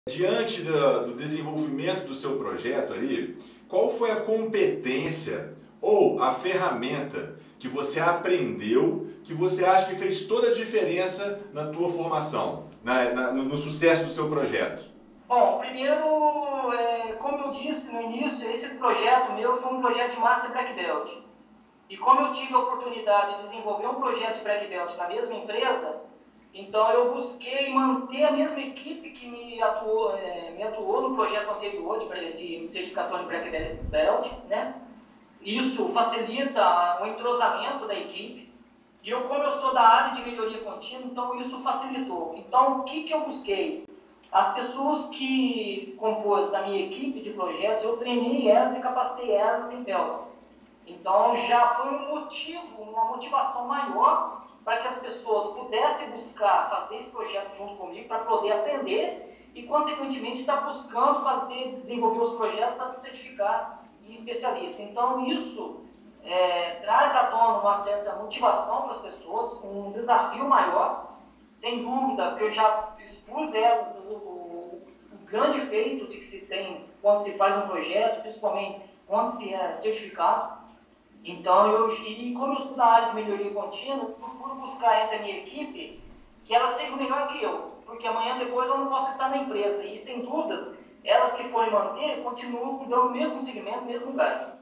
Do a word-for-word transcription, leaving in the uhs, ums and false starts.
Diante do, do desenvolvimento do seu projeto aí, qual foi a competência ou a ferramenta que você aprendeu que você acha que fez toda a diferença na tua formação, na, na, no, no sucesso do seu projeto? Bom, primeiro, é, como eu disse no início, esse projeto meu foi um projeto de Master Black Belt. E como eu tive a oportunidade de desenvolver um projeto de Black Belt na mesma empresa, então eu busquei manter a mesma equipe que me atuou, é, me atuou no projeto anterior de, de certificação de Black Belt, né? Isso facilita o entrosamento da equipe. E eu, como eu sou da área de melhoria contínua, então isso facilitou. Então, o que, que eu busquei? As pessoas que compôs a minha equipe de projetos, eu treinei elas e capacitei elas em Belts. Então, já foi um motivo, uma motivação maior para que as pessoas pudessem buscar fazer esse projeto junto comigo, para poder aprender e, consequentemente, estar buscando fazer, desenvolver os projetos para se certificar em especialista. Então, isso é, traz à tona uma certa motivação para as pessoas, um desafio maior, sem dúvida, que eu já expus elas o, o, o grande feito de que se tem quando se faz um projeto, principalmente quando se é certificado. Então, eu, e como eu sou da área de melhoria contínua, eu procuro buscar entre a minha equipe que ela seja melhor que eu, porque amanhã depois eu não posso estar na empresa. E, sem dúvidas, elas que forem manter, continuam dando o mesmo segmento, o mesmo gás.